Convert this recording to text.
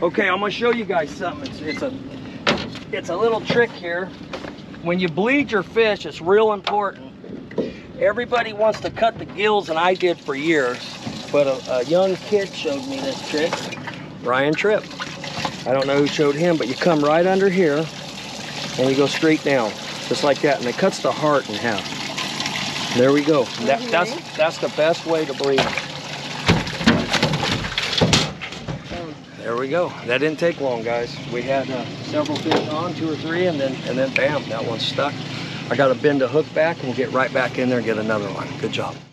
Okay, I'm gonna show you guys something. It's a little trick here. When you bleed your fish, it's real important. Everybody wants to cut the gills, and I did for years, but a young kid showed me this trick, Ryan Tripp. I don't know who showed him, but you come right under here, and you go straight down, just like that, and it cuts the heart in half. There we go. That's the best way to bleed. There we go. That didn't take long, guys. We had several fish on, 2 or 3, and then bam, that one's stuck. I got to bend the hook back and we'll get right back in there and get another one. Good job.